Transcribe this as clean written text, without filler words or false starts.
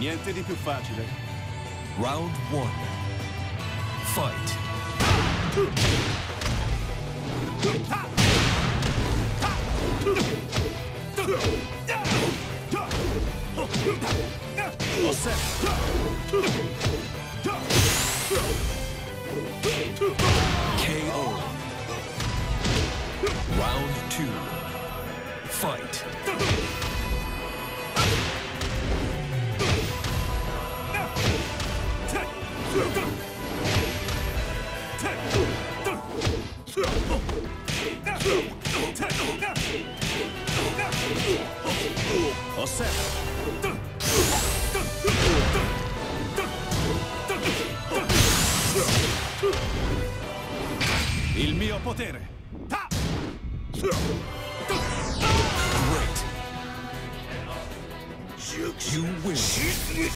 Niente di più facile. Round 1. Fight. Osserva. KO. Round 2. Fight. Osserva. Il mio potere. Great. You win.